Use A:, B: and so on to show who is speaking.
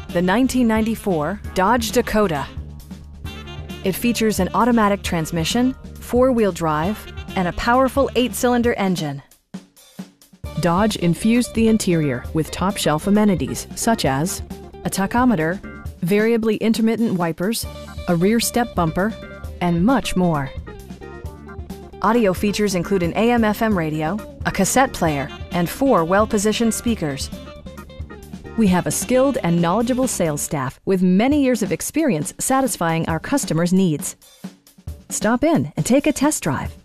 A: the 1994 Dodge Dakota. It features an automatic transmission, four-wheel drive, and a powerful 8-cylinder engine. Dodge infused the interior with top-shelf amenities such as a tachometer, variably intermittent wipers, a rear step bumper, and much more. Audio features include an AM/FM radio, a cassette player, and 4 well-positioned speakers. We have a skilled and knowledgeable sales staff with many years of experience satisfying our customers' needs. Stop in and take a test drive.